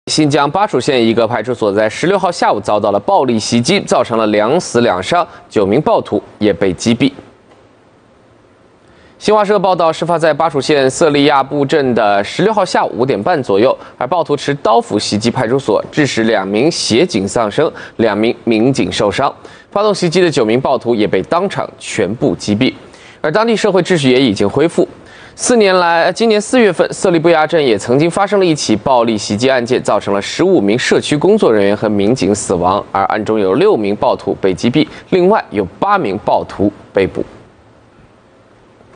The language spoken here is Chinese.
新疆巴楚县一个派出所在16号下午遭到了暴力袭击，造成了2死2伤，9名暴徒也被击毙。新华社报道，事发在巴楚县色利亚布镇的16号下午5点半左右，而暴徒持刀斧袭击派出所，致使2名协警丧生，2名民警受伤。发动袭击的9名暴徒也被当场全部击毙，而当地社会秩序也已经恢复。4年来，今年4月份，色利布亚镇也曾经发生了一起暴力袭击案件，造成了15名社区工作人员和民警死亡，而案中有6名暴徒被击毙，另外有8名暴徒被捕。